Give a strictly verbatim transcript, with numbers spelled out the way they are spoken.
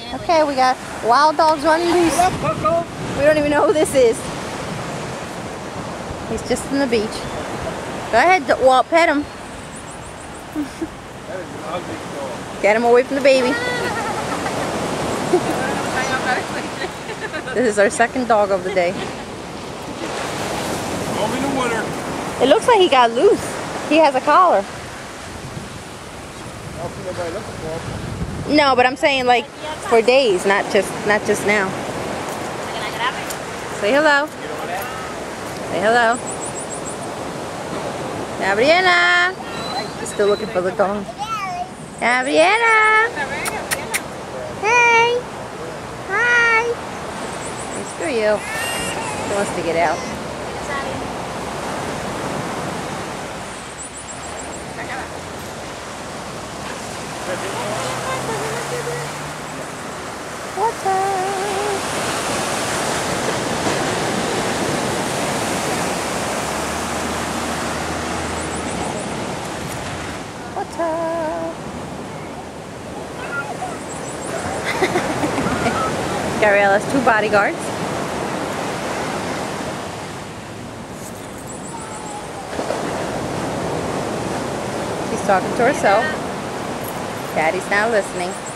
Okay, we got wild dogs running loose. We don't even know who this is. He's just on the beach. Go ahead, Walt, pet him. Get him away from the baby. This is our second dog of the day. It looks like he got loose. He has a collar. No, but I'm saying like for days, not just not just now. Say hello. Say hello. Gabriela. Still looking for the dog. Gabriela. Hey. Hi. It's for you. He wants to get out. Water. Water. Gabrielle has two bodyguards. She's talking to herself. Daddy's not listening.